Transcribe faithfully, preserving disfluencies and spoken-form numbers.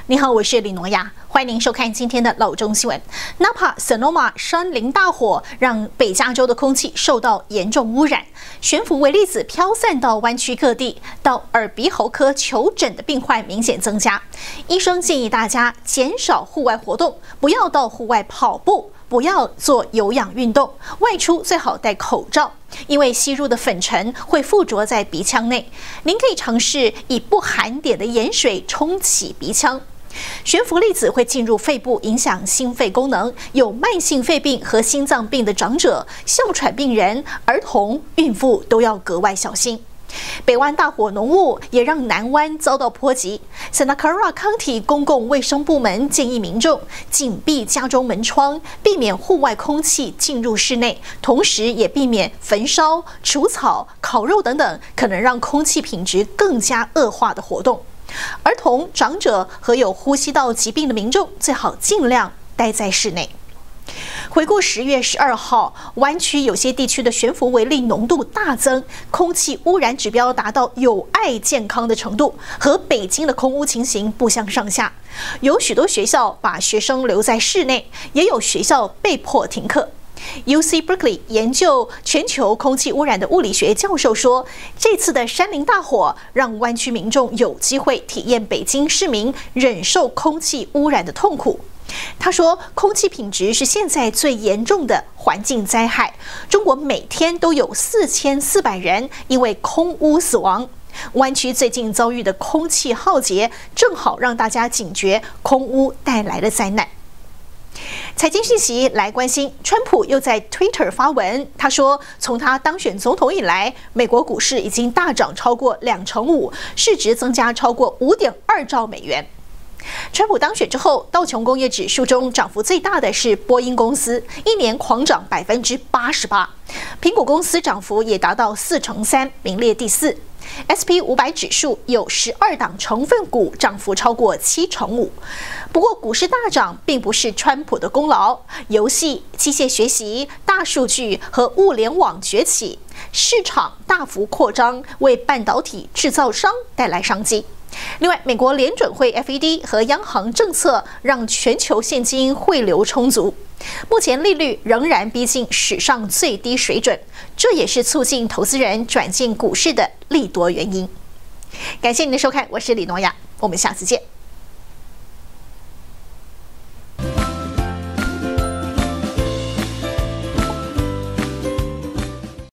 你好，我是李诺亚，欢迎您收看今天的老中新闻。Napa Sonoma 山林大火让北加州的空气受到严重污染，悬浮微粒子飘散到湾区各地，到耳鼻喉科求诊的病患明显增加。医生建议大家减少户外活动，不要到户外跑步。 不要做有氧运动，外出最好戴口罩，因为吸入的粉尘会附着在鼻腔内。您可以尝试以不含碘的盐水冲洗鼻腔。悬浮粒子会进入肺部，影响心肺功能。有慢性肺病和心脏病的长者、哮喘病人、儿童、孕妇都要格外小心。 北湾大火浓雾也让南湾遭到波及。Santa Clara County 公共卫生部门建议民众紧闭家中门窗，避免户外空气进入室内，同时也避免焚烧、除草、烤肉等等可能让空气品质更加恶化的活动。儿童、长者和有呼吸道疾病的民众最好尽量待在室内。 回顾十月十二号，湾区有些地区的悬浮微粒浓度大增，空气污染指标达到有害健康的程度，和北京的空污情形不相上下。有许多学校把学生留在室内，也有学校被迫停课。 U C Berkeley 研究全球空气污染的物理学教授说，这次的山林大火让湾区民众有机会体验北京市民忍受空气污染的痛苦。 他说，空气品质是现在最严重的环境灾害。中国每天都有四千四百人因为空污死亡。湾区最近遭遇的空气浩劫，正好让大家警觉空污带来的灾难。 财经讯息来关心，川普又在 Twitter 发文，他说，从他当选总统以来，美国股市已经大涨超过两成五，市值增加超过五点二兆美元。 川普当选之后，道琼工业指数中涨幅最大的是波音公司，一年狂涨百分之八十八。苹果公司涨幅也达到四成三，名列第四。S P 五百指数有十二档成分股涨幅超过七成五。不过，股市大涨并不是川普的功劳，游戏、机械学习、大数据和物联网崛起，市场大幅扩张，为半导体制造商带来商机。 另外，美国联准会 F E D 和央行政策让全球现金汇流充足，目前利率仍然逼近史上最低水准，这也是促进投资人转进股市的利多原因。感谢您的收看，我是李诺亚，我们下次见。